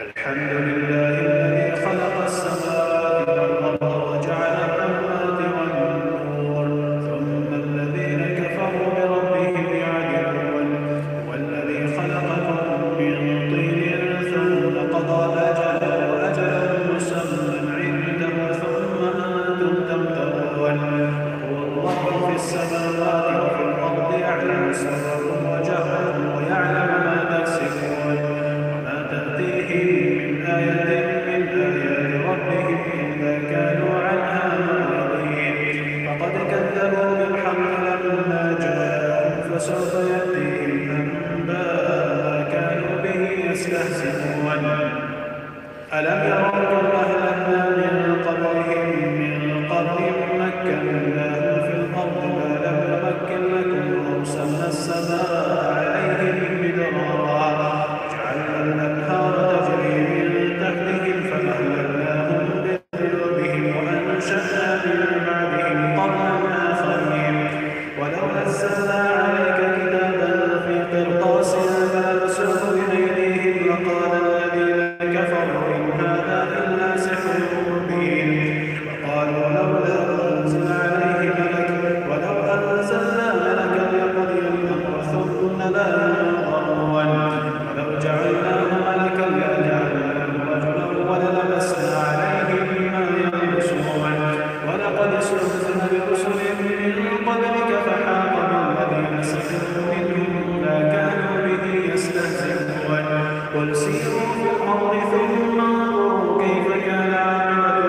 الحمد لله الذي خلق السماوات والأرض وجعل الظلمات والنور ثم الذين كفروا بربهم يعدلون والذي خلقكم من طين ثم قضى أجلا وأجلا مسمى عنده ثم أنتم تمترون وهو الله في السماوات وفي الأرض يعلم سركم وجهركم ويعلم ما تكسبون وما تأتيهم من آية من آيات ربهم إلا كانوا عنها معرضين فقد كذبوا بالحق لما جاءهم فسوف يأتيهم أنباء ما كانوا به يستهزئون ألم يروا كم أهلكنا من قبلهم من قرن مكناهم في الأرض ما لم نمكن لكم وأرسلنا السماء عليهم مدرارا وجعلنا الأنهار تجري من تحتهم فأهلكناهم بذنوبهم وأنشأنا من بعدهم قرنا آخرين ولو نزلنا عليك كتابا في قرطاس فلمسوه بأيديهم لقال الذين كفروا إن هذا إلا سحر مبين وقالوا لولا أنزل عليه ملك ولو أنزلنا ملكا لقضي الأمر ثم لا ينظرون ولو جعلناه ملكا لجعلناه رجلا وللبسنا عليهم ما يلبسون ولقد استهزئ برسل من قبلك فحاق بالذين سخروا منهم ما كانوا به يستهزئون قل سيروا في الأرض ثم انظروا كيف كان عاقبة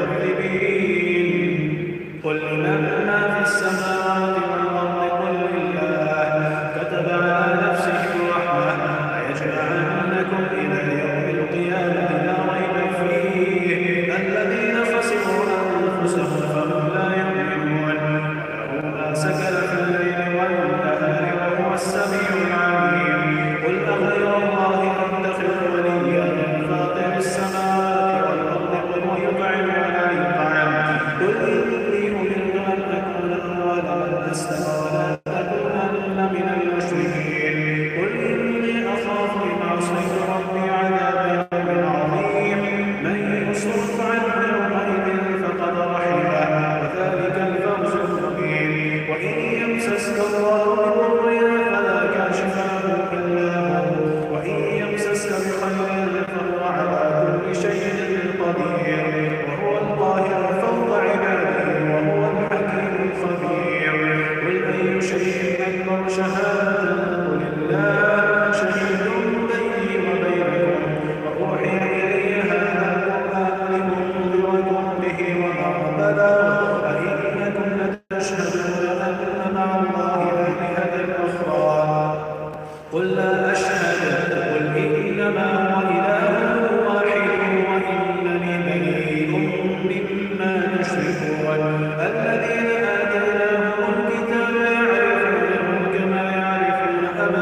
المكذبين قل لمن ما في السماوات والأرض قل لله كتب على نفسه الرحمة ليجمعنكم إلى يوم القيامة لا ريب فيه الذين خسروا أنفسهم فهم لا يؤمنون وله ما سكن في الليل والنهار وهو السميع العليم قل أغير الله أتخذ وليا فاطر السماوات والأرض قل يطعم ولا يطعم قل إني أمرت أن أكون أول من أسلم ولا تكونن من المشركين قل إني أخاف إن عصيت ربي عذاب يوم عظيم من يصرف عنه يومئذ فقد رحمه وذلك الفوز المبين وإن يمسسك الله بضر فلا كاشف له إلا هو وإن يمسسك بخير فهو على كل شيء قدير وهو القاهر فوق عباده وهو الحكيم الخبير قل أي شيء أكبر شهادة قل الله شهيد بيني وبينكم وأوحي إلي هذا القرآن لأنذركم به ومن بلغ أئنكم لتشهدون أن مع الله آلهة أخرى قل لا أشهد قل إنما هو إله واحد وإنني بريء مما تشركون الذين آتيناهم الكتاب يعرفونه كما يعرفون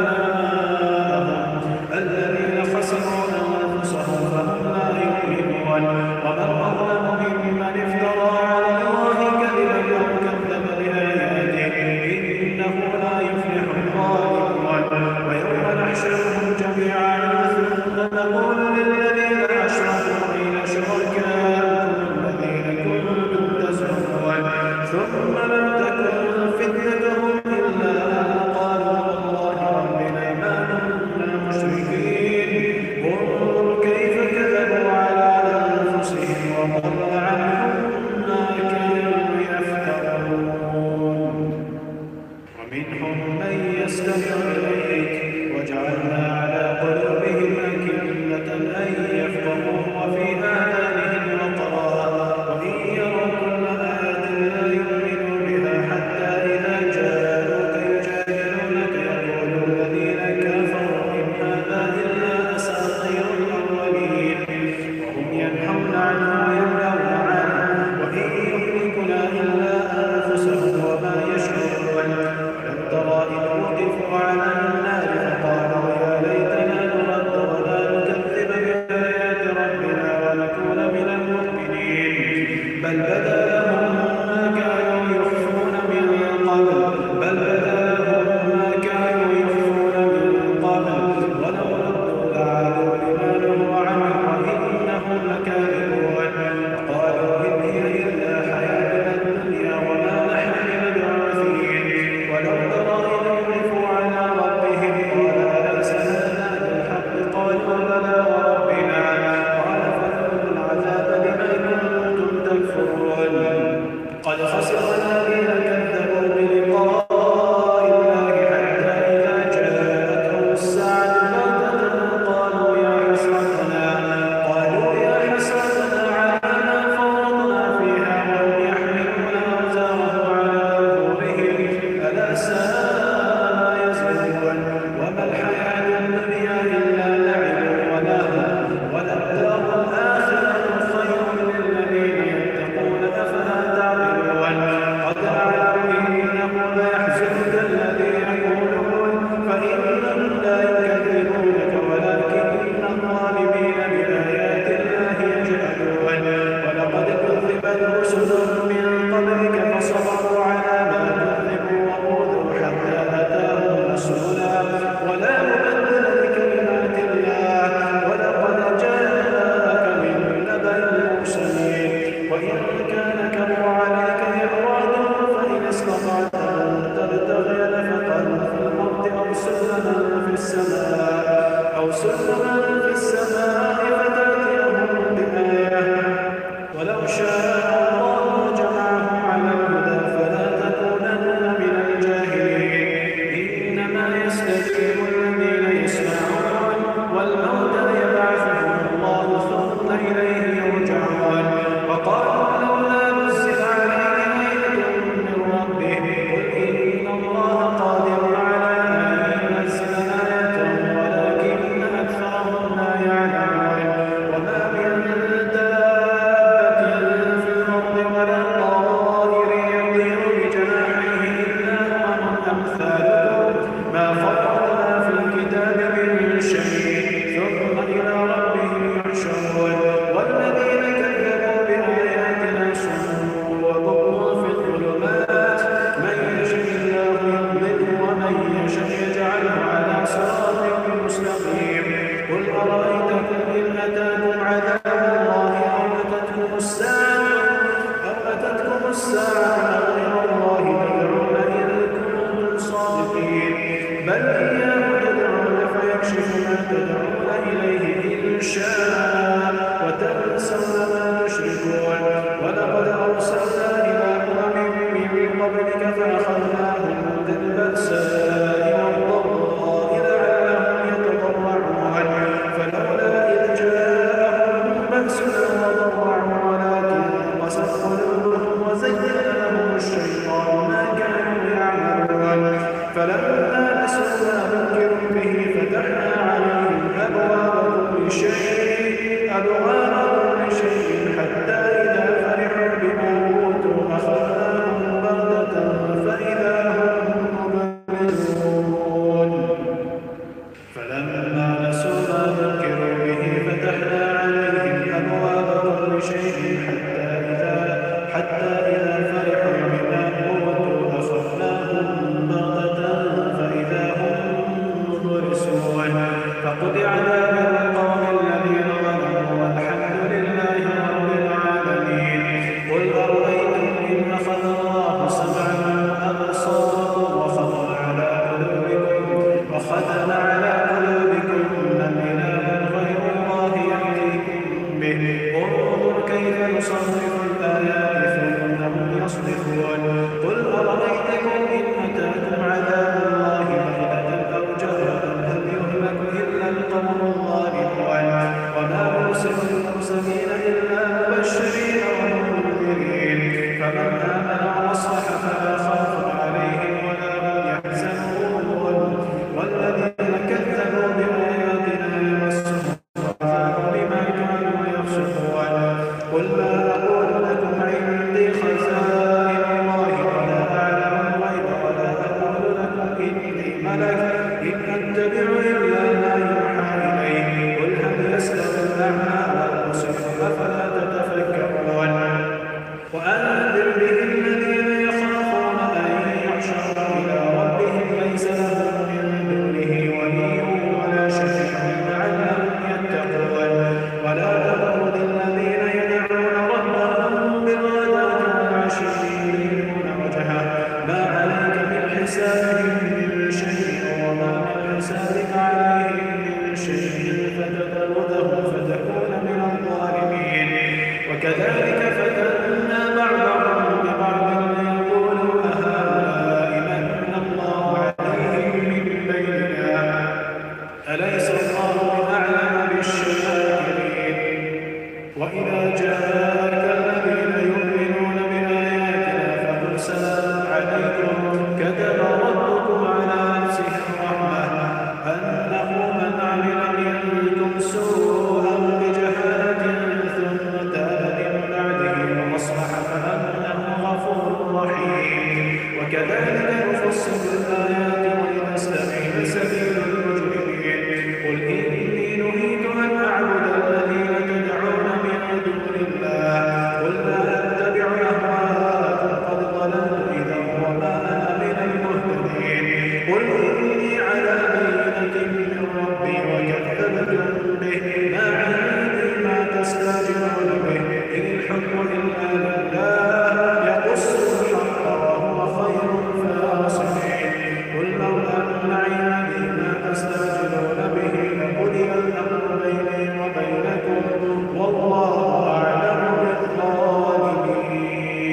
أبناءهم الذين خسروا أنفسهم فهم لا يؤمنون ومن أظلم ممن افترى على الله كذبا أو كذب بآياته إنه لا يفلح الظالمون ويوم نحشرهم جميعا ثم نقول للذين أشركوا أين شركاؤكم الذين كنتم تزعمون ثم لم تكن فتنتهم إلا أن قالوا والله ربنا ما كنا مشركين انظر كيف كذبوا على أنفسهم وضل عنهم ما كانوا يفترون ومنهم من يستمع إليك وجعلنا على قلوبهم أكنة أن نرسل المرسلين إلا مبشرين ومنذرين فمن آمن وأصلح فلا خوف عليهم ولا هم يحزنون والذين كذبوا بآياتنا يمسهم العذاب بما كانوا يفسقون قل ما أقول لكم عندي خزائن الله ولا أعلم الغيب ولا أقول لكم إني ملك إن أتبع إلا ما يوحى إلي قل هل يستوي الأعمى والبصير أفلا تتفكرون وأنذر به الذين يخافون أن يحشروا إلى ربهم ليس لهم من دونه ولي ولا شفيع لعلهم يتقون ولا تطرد الذين يدعون ربهم بالغداة والعشي يريدون وجهه ما عليك من حسابهم من شيء وما من حسابك عليهم من شيء فتطردهم فتكون من الظالمين وكذلك فتنا بعضهم ببعض ليقولوا أهؤلاء من الله عليهم من بيننا أليس الله بأعلم بالشاكرين وإذا جاءك الذين يؤمنون بآياتنا فقل سلام عليكم كتب ربكم على نفسه الرحمة أنه من عمل منكم سوءا بجهالة ثم تاب من بعده وأصلح فأنه غفور رحيم وكذلك نفصل الآيات ولنستبين سبيل المجرمين قل إني نهيت أن أعبد الذين تدعون من دون الله قل لا أتبع أهواءكم قد ضللت إذا وما أنا من المهتدين قل إني على بينة من ربي وكذبتم به ما عندي ما تستعجلون به إن الحكم إلا لله يقص الحق وهو خير الفاصلين قل لو أن عندي ما تستعجلون به لقضي الأمر بيني وبينكم والله أعلم بالظالمين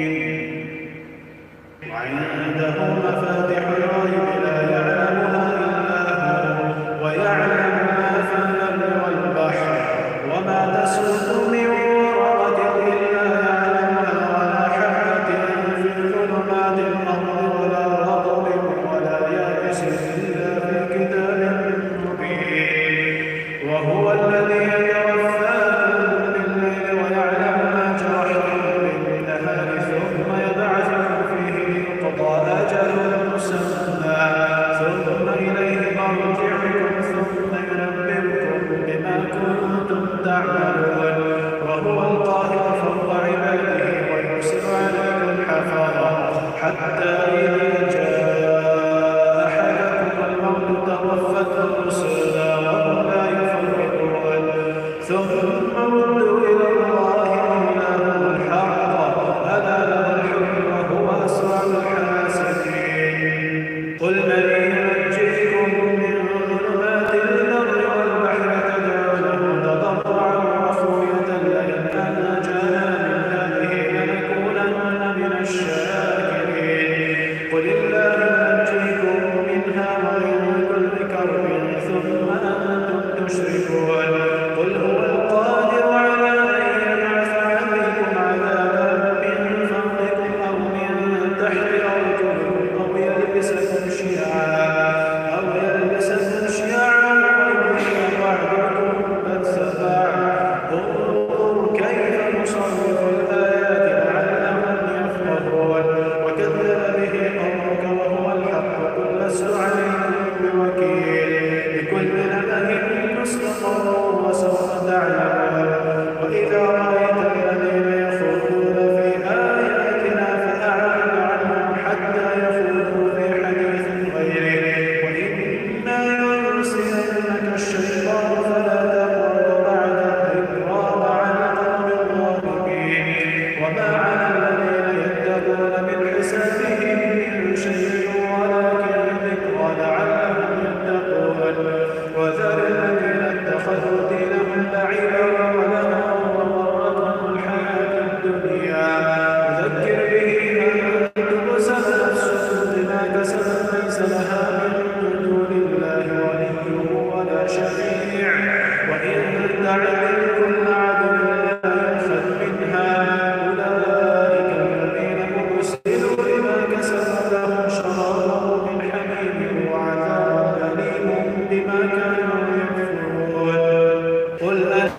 وعنده مفاتح الغيب لا يعلمها إلا هو ويعلم ما في البر والبحر وما تسقط من ورقة إلا يعلمها ولا حبة في ظلمات الأرض ولا رطب ولا يابس إلا في كتاب مبين وهو الذي يتوفاكم بالليل ويعلم ما جرحتم بالنهار ثم يبعثكم فيه ليقضى أجل مسمى ثم إليه مرجعكم ثم ينبئكم بما كنتم تعملون وهو القاهر فوق عباده ويرسل عليكم حفظا حتى إذا جاء أحدكم الموت توفته رسلنا وهم لا يفرقون ثم ردوا إلى الله مولاهم الحق ألا له الحكم وهو أسرع الحاسبين قل من ينجيكم من ظلمات البر والبحر تدعونه تضرعا وخفية لئن أنجانا من هذه لنكونن من الشاكرين قل الله ينجيكم منها ومن كل كرب ثم أنتم تشركون قل هو القادر على أن يبعث عليكم عذابا من فوقكم أو من تحت أرجلكم أو يلبسكم شيعا ويذيق بعضكم بأس بعض انظر كيف نصرف الآيات لعلهم يفقهون وكذب به قومك وهو الحق قل لست عليكم بوكيل لكل نبأ مستقر وسوف تعلمون وإذا رأيت الذين يخوضون في آياتنا فأعرض عنهم حتى يخوضوا في حديث غيره وإما ينسينك الشيطان فلا تقعد بعد الذكرى مع القوم الظالمين وما على الذين يتقون من حسابهم من شيء ولكن ذكرى لعلهم يتقون وذر الذين اتخذوا دينهم لعبا ولهوا وغرتهم الحياة الدنيا وذكر به من تبصر نفس بما كسبت ليس لها من دون الله ولي ولا شفيع وإن تعمل كل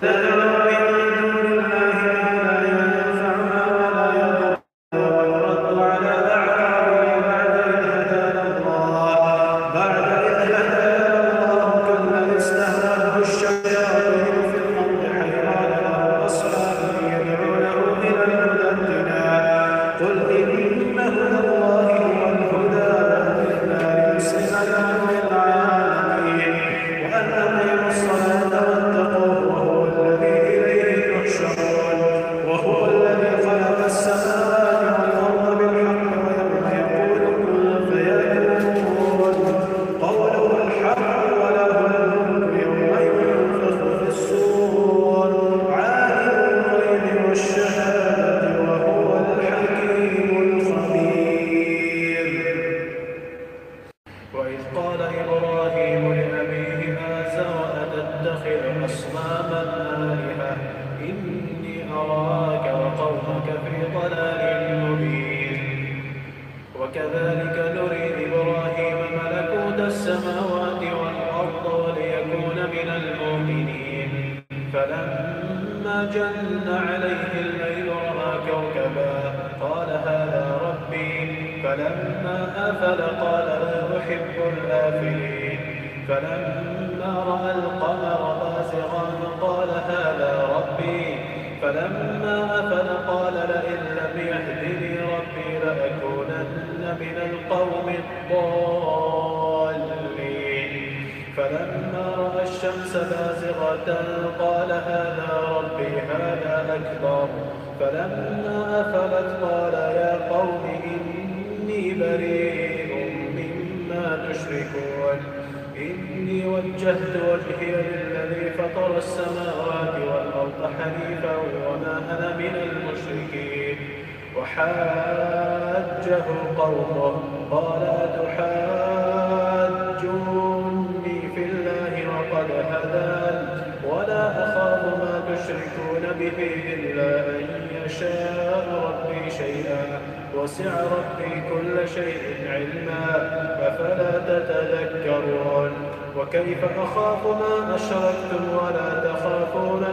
وكيف أخاف ما أشركتم ولا تخافون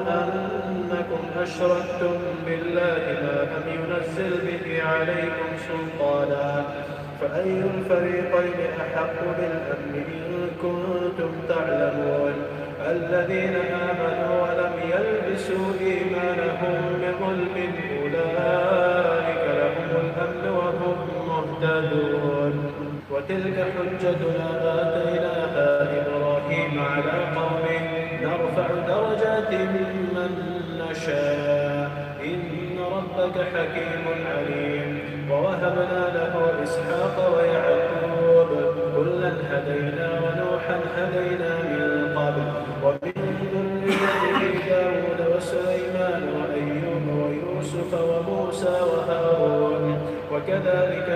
أنكم أشركتم بالله ما لم ينزل به عليكم سلطانا فأي الفريقين أحق بالأمن إن كنتم تعلمون الذين آمنوا ولم يلبسوا إيمانهم بظلم أولئك لهم الأمن وهم مهتدون وتلك حجتنا آتيناها إبراهيم على قومه نرفع درجات من نشاء إن ربك حكيم عليم ووهبنا له إسحاق ويعقوب كلا هدينا ونوحا هدينا من قبل ومن ذريته داود وسليمان وأيوب ويوسف وموسى وهارون وكذلك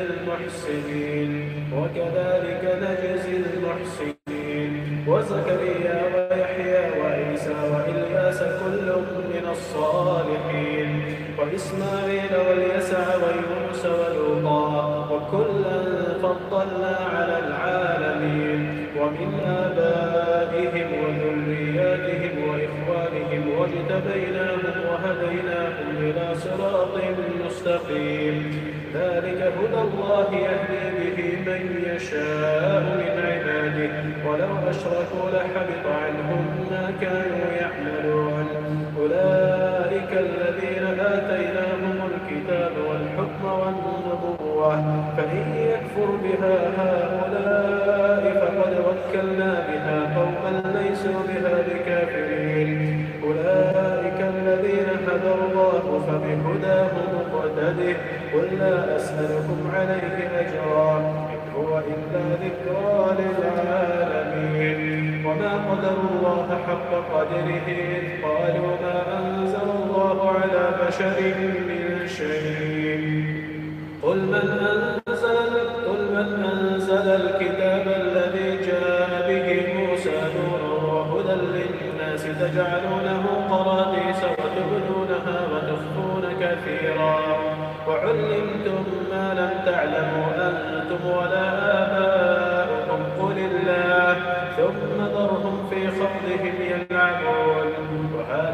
نجزي المحسنين وزكريا ويحيى وعيسى وإلياس كل من الصالحين وإسماعيل واليسع ويونس ولوطا وكلا فضلنا على العالمين ومن آبائهم وذرياتهم وإخوانهم واجتبيناهم وهديناهم إلى صراط مستقيم ذلك هدى الله يهدي به من يشاء من عباده ولو أشركوا لحبط عنهم ما كانوا يعملون أولئك الذين آتيناهم الكتاب والحكم والنبوة فإن يكفر بها هؤلاء فقد وكلنا بها قوما ليسوا بها بكافرين أولئك الذين هدى الله فبهداه مقتده قل لا أسألكم عليه أجرا إن هو إلا ذكرى للعالمين وما قدروا الله حق قدره إذ قالوا ما أنزل الله على بشر من شيء قل من أنزل الكتاب الذي جاء به موسى نورا وهدى للناس تجعلونه قراطيس وتبدونها وتخفون كثيرا وعلمتم ما لم تعلموا أنتم ولا آباؤكم قل الله ثم ذرهم في خوضهم يلعبون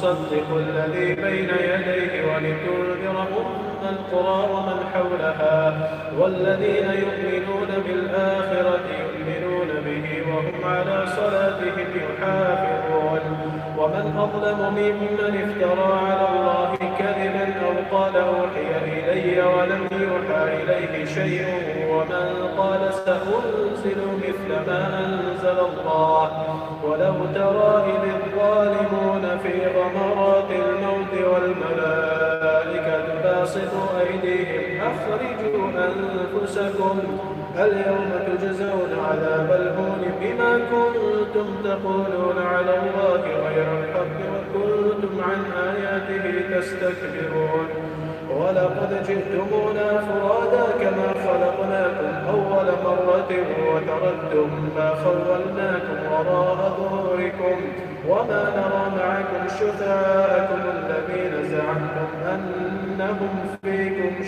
ومصدق الذي بين يديه ولتنذر أم القرى ومن حولها والذين يؤمنون بالآخرة يؤمنون به وهم على صلاتهم يحافظون ومن أظلم ممن افترى على الله كذبا أو قال أوحي إلي ولم يوحى إليه شيء ومن قال سأنزل مثل ما أنزل الله ولو ترى إذ الظالمون في غمرات الموت والملائكة باسطوا أيديهم أخرجوا أنفسكم اليوم تجزون عذاب الهون بما كنتم تقولون على الله غير الحق وكنتم عن آياته تستكبرون ولقد جئتمونا فرادا كما خلقناكم أول مرة وتركتم ما خولناكم وراء ظهوركم وما نرى معكم شفعاءكم الذين زعمتم أنهم فيكم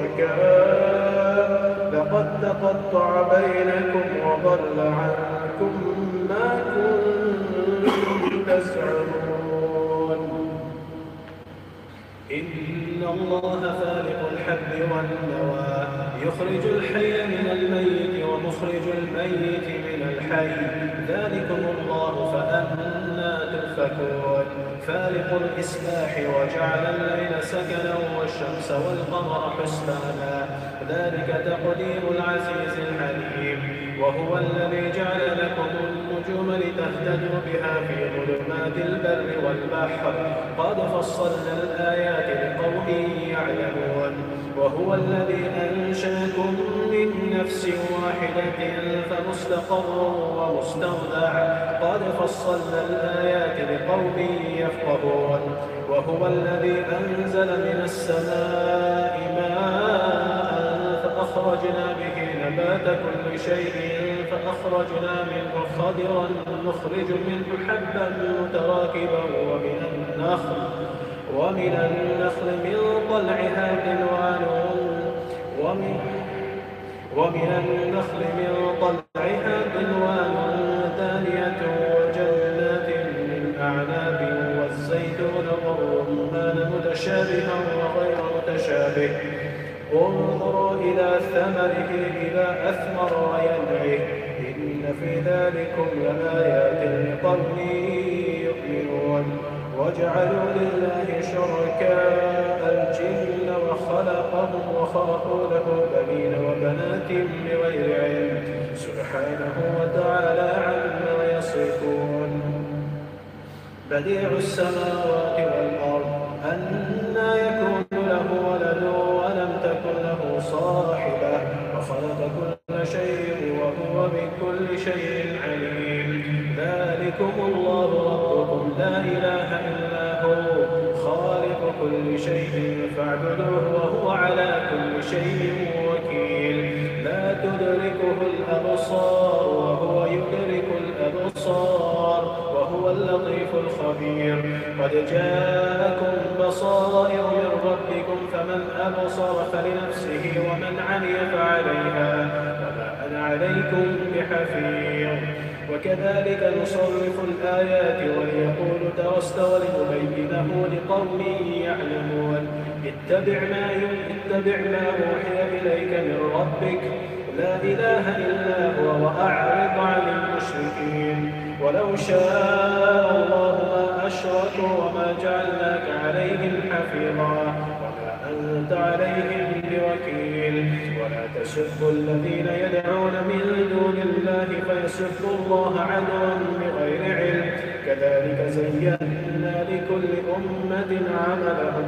شركاء لقد تقطع بينكم وضل عنكم ما كنتم تزعمون إن الله فالق الحب والنوى يخرج الحي من الميت ومخرج الميت من الحي ذلكم الله فأنى تؤفكون فالق الإصباح وجعل الليل سكنا والشمس والقمر حسبانا ذلك تقدير العزيز العليم وهو الذي جعل لكم النجوم لتهتدوا بها في ظلمات البر والبحر قد فصلنا الآيات لقوم يعلمون وهو الذي أنشأكم من نفس واحدة فمستقر ومستودع قد فصلنا الآيات لقوم يفقهون وهو الذي أنزل من السماء ماء فأخرجنا به نبات كل شيء فأخرجنا منه خضرا نخرج منه حبا متراكبا ومن النخل من طلعها قنوان دانية وجنات من أعناب والزيتون والرمان متشابها وغير متشابه انظروا إلى ثمره إذا أثمر وينعه إن في ذلكم لآيات لقوم يؤمنون وجعلوا لله شركاء الجن وخلقهم وخرقوا له بنين وبنات بغير علم سبحانه وتعالى عما يصفون بديع السماوات والأرض أنى يكون له ولد ولم تكن له صاحبة وخلق كل شيء وهو بكل شيء عليم ذلكم الله ربكم لا إله إلا هو خالق كل شيء فاعبدوه وهو على كل شيء وكيل لا تدركه الأبصار وهو يدرك الأبصار وهو اللطيف الخبير قد جاءكم بصائر من ربكم فمن أبصر فلنفسه ومن عمي فعليها وما أنا عليكم بحفيظ وكذلك نصرف الآيات وليقولوا درست ولنبينه لقوم يعلمون اتبع ما أوحي إليك من ربك لا إله إلا هو وأعرض عن المشركين ولو شاء الله ما أشركوا وما جعلناك عليهم حفيظا وما أنت عليهم بوكيل ولا تسبوا الذين يدعون من دون الله فيسبوا الله عدوا بغير علم كذلك زينا لكل أمة عملهم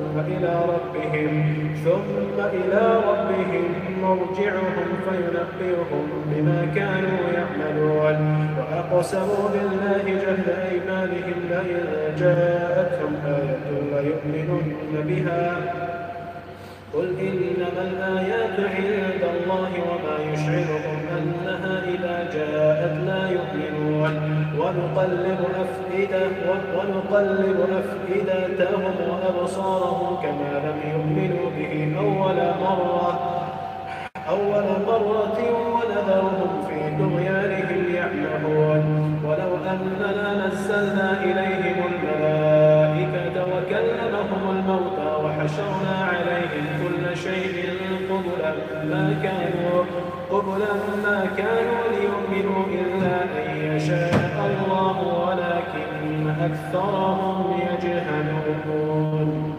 ثم إلى ربهم مرجعهم فينبئهم بما كانوا يعملون وأقسموا بالله جهد أيمانهم لئن جاءتهم آية ليؤمنن بها قل إنما الآيات عند الله وما يشعركم أنها إذا جاءت لا يؤمنون ونقلب أفئدتهم وأبصارهم كما لم يؤمنوا به أول مرة ونذرهم في طغيانهم يعمهون ولو أننا نزلنا إليهم الملائكة وحشرنا عليهم كل شيء قبلا ما كانوا ليؤمنوا إلا أن يشاء الله ولكن أكثرهم يجهلون.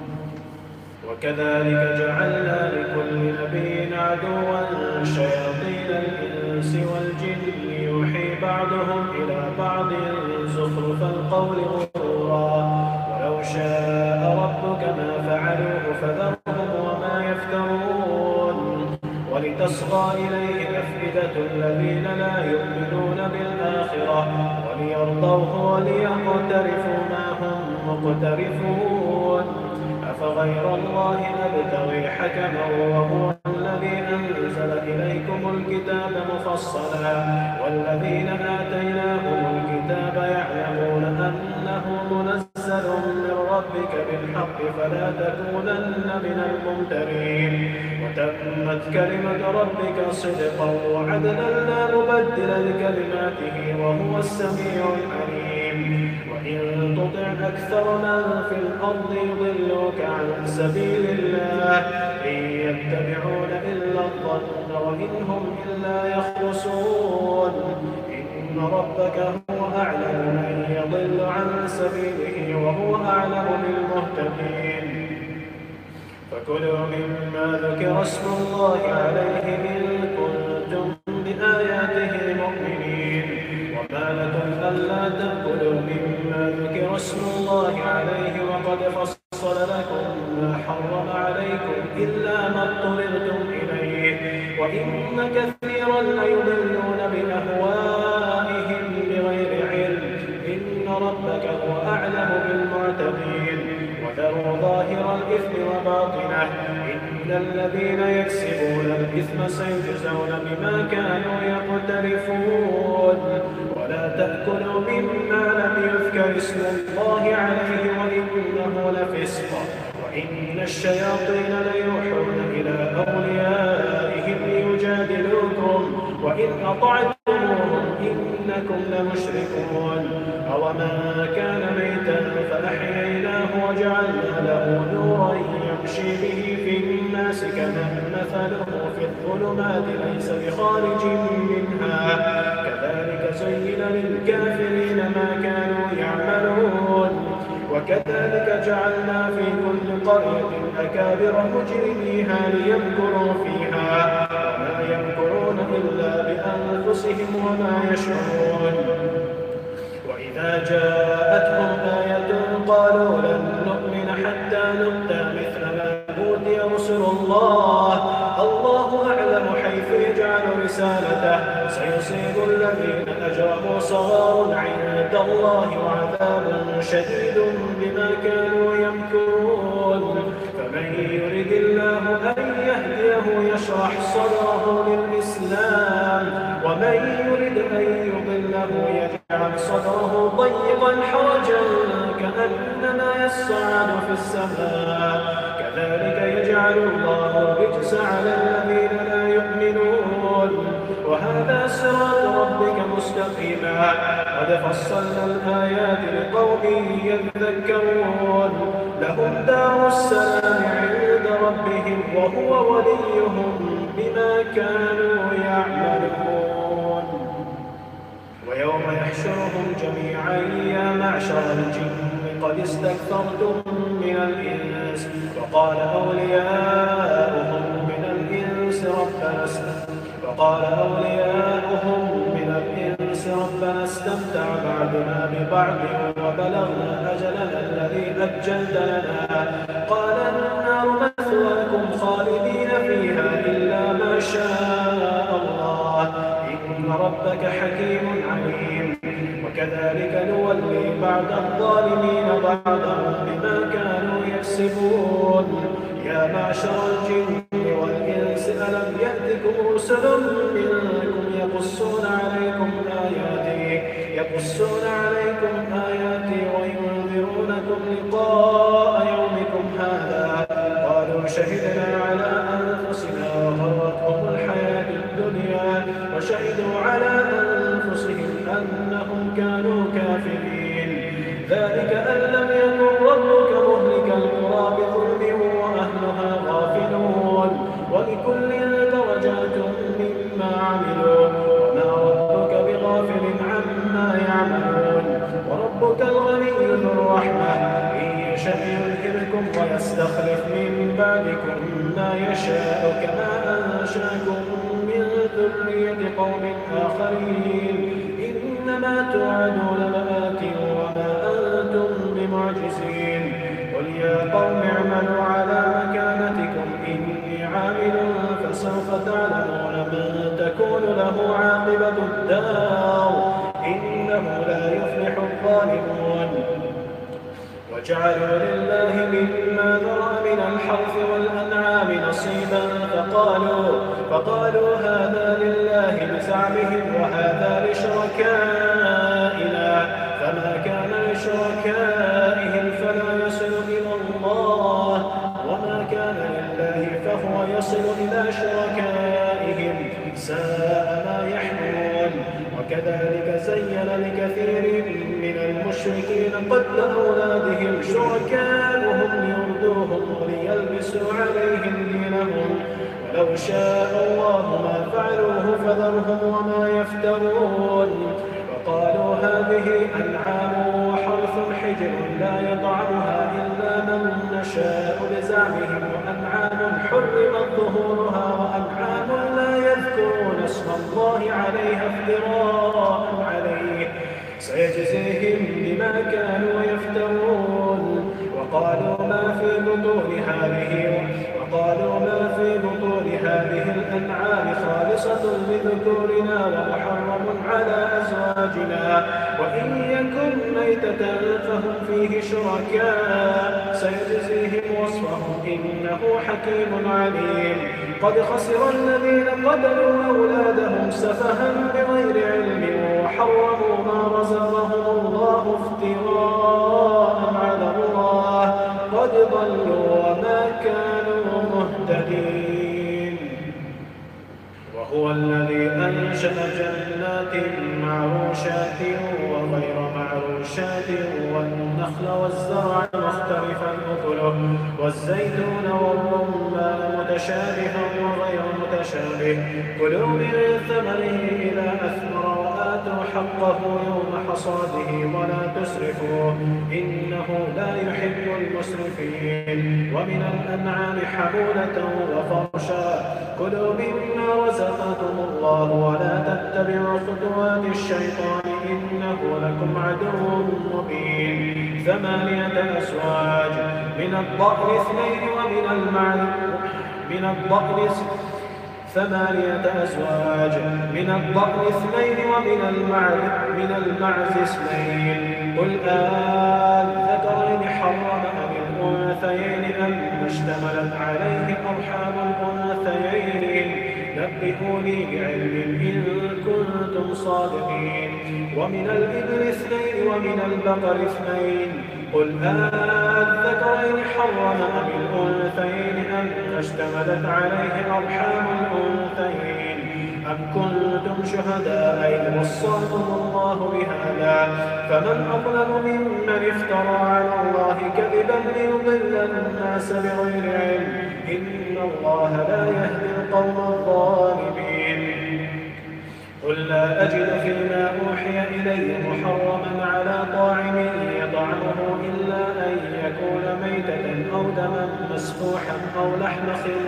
وكذلك جعلنا لكل نبي عدوا شياطين الإنس والجن يوحي بعضهم إلى بعض زخرف القول غرورا ولو شاء ربك ما فعلوه فذرهم وما يفترون. ولتصغى إليه أفئدة الذين لا يؤمنون بالآخرة وليرضوه وليقترفوا ما هم مقترفون. أفغير الله أبتغي حكما وهو الذي أنزل إليكم الكتاب مفصلا والذين آتيناهم الكتاب يعلمون أنه منزل من ربك بالحق فلا تكونن من الممترين. وتمت كلمة ربك صدقا وعدلا لا مبدل لكلماته وهو السميع العليم. وإن تطع أكثر من في الأرض يضلوك عن سبيل الله إن يتبعون إلا الظن وإن هم إلا يخرصون. إن ربك هو أعلم من يضل عن سبيله وهو أعلم بالمهتدين. فكلوا مما ذكر اسم الله عليه إن كنتم بآياته مؤمنين. وما لكم ألا تأكلوا مما ذكر اسم الله عليه وقد فصل لكم ما حرم عليكم إلا ما اضطررتم إليه وإن كثيرا ليضلون بأهوائهم بغير علم. إن ربك هو أعلم بالمعتدين. وذروا ظاهر الإثم وباطنه إن الذين يكسبون الإثم سيجزون بما كانوا يقترفون. ولا تأكلوا مما لم يذكر اسم الله عليه وإنه لفسق وإن الشياطين ليوحون إلى أوليائهم ليجادلوكم وإن أطعتموهم إنكم لمشركون. أومن كان ميتا فأحييناه وجعلنا له نورا يمشي به في الناس كمن مثله في الظلمات ليس بخارج منها كذلك زين للكافرين ما كانوا يعملون. وكذلك جعلنا في كل قرية أكابر مجرميها ليمكروا فيها وما يمكرون إلا بأنفسهم وما يشعرون. وإذا جاءتهم آية قالوا لن نؤمن حتى نؤتى مثل ما أوتي رسل الله أعلم حيث يجعل رسالته سيصيب الذين أجرموا صغار عند الله وعذاب شديد بما كانوا يمكرون. فمن يرد الله أن يهديه يشرح صدره للإسلام ومن يرد أن يضله يجعل صدره ضيقا حرجا كأنما يصعد في السماء كذلك يجعل الله الرجس على الذين لا يؤمنون. وهذا صراط ربك مستقيما قد فصلنا الآيات لقوم يذكرون. لهم دار السلام عند ربهم وهو وليهم بما كانوا يعملون. ويوم يحشرهم جميعا يا معشر الجن قد استكثرتم من الإنس وقال أولياؤهم من الإنس ربنا استمتع بعضنا ببعض وبلغنا أجلنا الذي أجلت لنا قال النار مثواكم خالدين فيها إلا ما شاء الله إن ربك حكيم عليم. وكذلك نولي بعض الظالمين بعضا بما كانوا يكسبون. يا معشر الجن والإنس ألم يأتكم رسل منكم يقصون عليكم آياتي وينذرونكم لقاء يومكم هذا قالوا شهدنا على أنفسنا وغرتهم الحياة الدنيا وشهدوا على أنفسهم أنهم كانوا كافرين. ذلك أن لم يكن ربك مهلك القرى بظلم ويستخلف من بعدكم ما يشاء كما أنشأكم من ذرية قوم آخرين إنما توعدون لآت وما أنتم بمعجزين قل يا قوم اعملوا على مكانتكم إني عامل فسوف تعلمون من تكون له عاقبة الدار إنه لا يفلح الظالمون وجعلوا لله مما ذرأ من الحرث والأنعام نصيبا فقالوا هذا لله بزعمهم وهذا لشركائنا فما كان لشركائهم فلا يصل إلى الله وما كان لله فهو يصل إلى شركائهم ساء ما يحكمون وكذلك زين لكثير من المشركين قتل أولادهم شركاؤهم ليردوهم وليلبسوا عليهم دينهم ولو شاء الله ما فعلوه فذرهم وما يفترون وقالوا هذه أنعام وحرث حجر لا يطعمها إلا من نشاء بزعمهم وأنعام حرمت ظهورها وأنعام لا يذكرون اسم الله عليها افتراء عليه سيجزيهم بما كانوا يفترون وقالوا ما في بطون هذه الأنعام خالصة لذكورنا ومحرم على أزواجنا وإن يكن ميتة فهم فيه شركاء سيجزيهم وصفهم إنه حكيم عليم قد خسر الذين قتلوا أولادهم سفها بغير علم وحرموا ما رزقهم الله افتراء على الله قد ضلوا وما كانوا مهتدين وهو الذي أنشأ جنات معروشات وغير معروشات والنخل والزرع مختلفا أكله والزيتون والرمان متشابها وغير متشابه كلوا من ثمره إذا أثمر وآتوا حقه يوم حصاده ولا تسرفوا إنه لا يحب المسرفين ومن الأنعام حمولة وفرشا كلوا مما رزقكم الله ولا تتبعوا خطوات الشيطان إنه لكم عدو مبين 8 أزواج من الضأن 2 ومن المعز 8 أزواج من الضأن 2 ومن المعز 2 قل الذكرين حرم أم الأنثيين أم اشتملت عليه أرحام الأنثيين نبئوني بعلم إن كنتم صادقين ومن الإبل 2 ومن البقر 2 قل الذكرين حرم أم الأنثيين أم اشتملت عليه أرحام الأنثيين أم كنتم شهداء إذ وصاكم الله بهذا فمن أظلم ممن افترى على الله كذبا ليضل الناس بغير علم إن الله لا يهدي القوم الظالمين قل لا أجد فيما أوحي إلي محرما على طاعم يطعمه إلا أن يكون ميتة أو دما مسفوحا أو لحم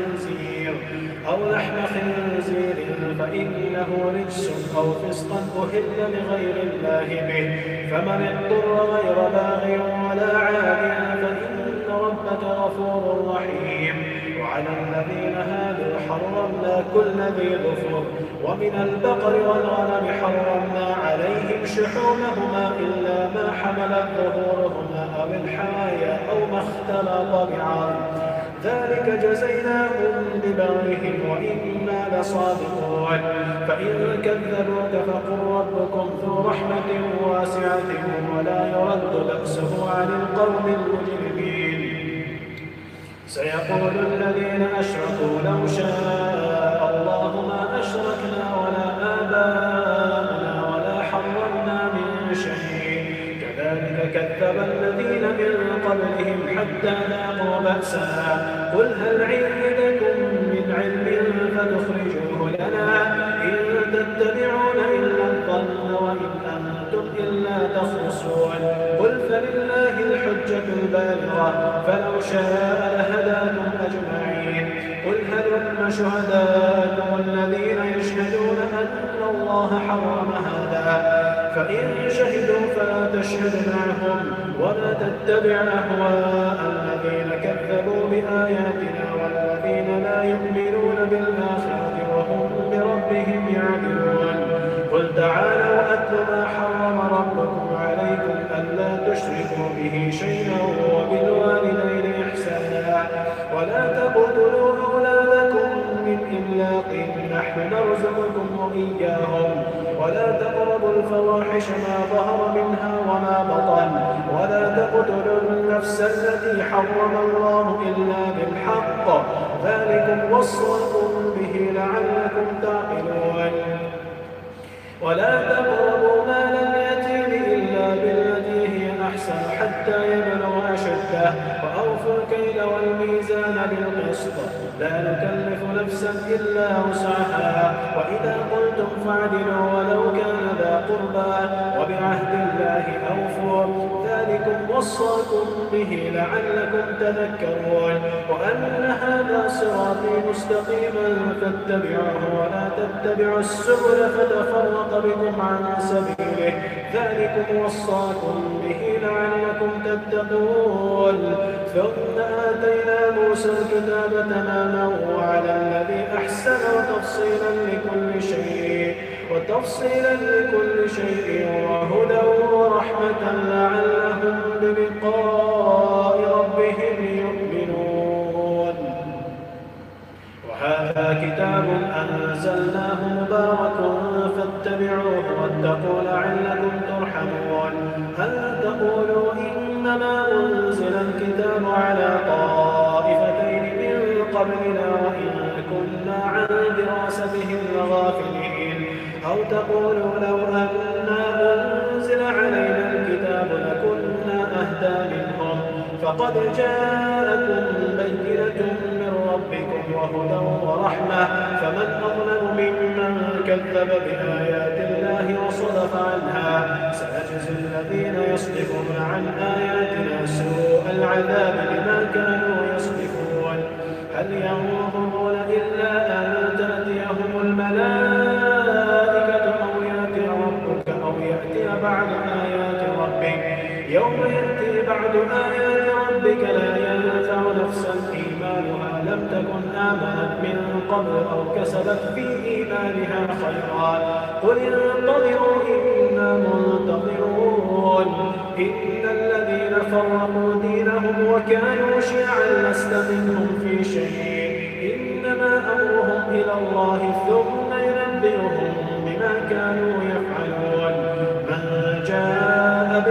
خنزير فإنه رجس أو فسقا أهل لغير الله به فمن اضطر غير باغ ولا عاد فإن ربك غفور رحيم وعلى الذين هادوا حرمنا كل ذي ظفر ومن البقر والغنم حرمنا عليهم شحومهما إلا ما حملت ظهورهما أو الحوايا أو ما اختلط بعظم ذلك جزيناهم ببغيهم وإنا لصادقون فإن كذبوك فقل ربكم ذو رحمة واسعة ولا يرد بأسه عن القوم المجرمين سيقول الذين أشركوا لو شاء الله ما أشركنا ولا آباؤنا ولا حرمنا من شيء كذلك كذب الذين من قبلهم حتى ذاقوا بأسنا قل هل عندكم من علم فتخرجوه لنا إن تتبعون إلا الظن وإن أنتم إلا يخرصون قل فلله الحجة البالغة فلو شاء لهداكم أجمعين قل هلم شهداءكم الذين يشهدون أن الله حرم هذا فإن شهدوا فلا تشهد معهم ولا تتبع أهواء الذين كذبوا بآياتنا والذين لا يؤمنون بالآخرة وهم بربهم يعدلون قل تعالوا أتل ما حرم ربكم عليكم ألا تشركوا به شيئا وبالوالدين إحسانا ولا تقتلوا أولادكم من إملاق نحن نرزقكم وإياهم ولا تقربوا الفواحش ما ظهر منها وما بطن ولا تقتلوا النفس التي حرم الله إلا بالحق ذلكم وصاكم به لعلكم تعقلون ولا تقربوا مال اليتيم إلا بالتي هي أحسن حتى يبلغ أشده وأوفوا الكيل والميزان بالقسط لا نكلف نفسا إلا وسعها وإذا قلتم فاعدلوا ولو كان ذا قربى وبعهد الله أوفوا ذلكم وصاكم به لعلكم تذكرون وأن هذا صراطي مستقيما فاتبعوه ولا تتبعوا السبل فتفرق بكم عن سبيله ذلكم وصاكم به لعلكم تتقون ثم آتينا موسى الكتاب تماما وعلى الذي أحسن وتفصيلا لكل شيء وهدى ورحمة لعلهم بلقاء ربهم يؤمنون وهذا كتاب أنزلناه مبارك فاتبعوه واتقوا لعلكم ترحمون هل تقولوا إنما أنزل الكتاب على طائفتين من قبلنا وإن كنا عن دراستهم لغافلين أو تقولوا لو أنا أنزل علينا الكتاب لكنا أهدى منهم فقد جاءكم بينة من ربكم وهدى ورحمة فمن أظلم ممن كذب بآيات الله وصدف عنها سنجزي الذين يصدفون عن آياتنا سوء العذاب بما كانوا يصدفون هل ينظرون إلا أن تأتيهم الملائكة أو يأتي ربك أو يأتي بعد آيات ربك يوم يأتي بعد آيات ربك لا ينفع نفسا إيمانها لم تكن آمنت من قبل أو كسبت في إيمانها خيرا قل انتظروا إنا منتظرون إن الذين فرقوا دينهم وكانوا شيعا لست منهم في شيء إنما أمرهم إلى الله ثم ينبئهم بما كانوا يفعلون من جاء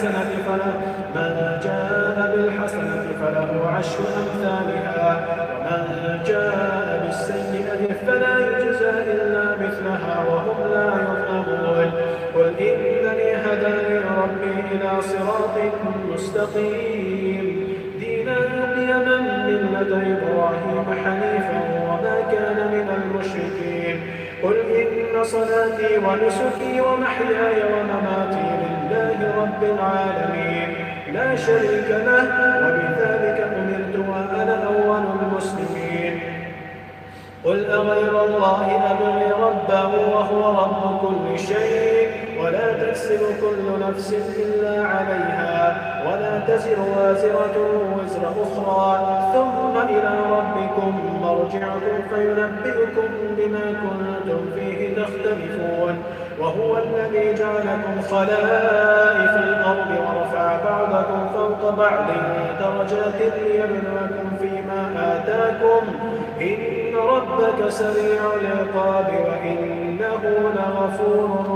بالحسنة فله عشر أمثالها ومن جاء بالسيئة فلا يجزى إلا مثلها وهم لا يظلمون قل إنني هداني ربي إلى صراط مستقيم دينا قيما ملة إبراهيم حنيفا وما كان من المشركين قل إن صلاتي ونسكي ومحياي ومماتي لله رب العالمين لا شريك له وبذلك أمرت وأنا أول المسلمين قل أغير الله أبغي ربا وهو رب كل شيء ولا تكسب كل نفس إلا عليها ولا تزر وازرة وزر أخرى ثم إلى ربكم مرجعكم فينبئكم بما كنتم فيه تختلفون وهو الذي جعلكم خلائف الأرض ورفع بعضكم فوق بعض درجات ليبلوكم فيما آتاكم إن ربك سريع العقاب وإنه لغفور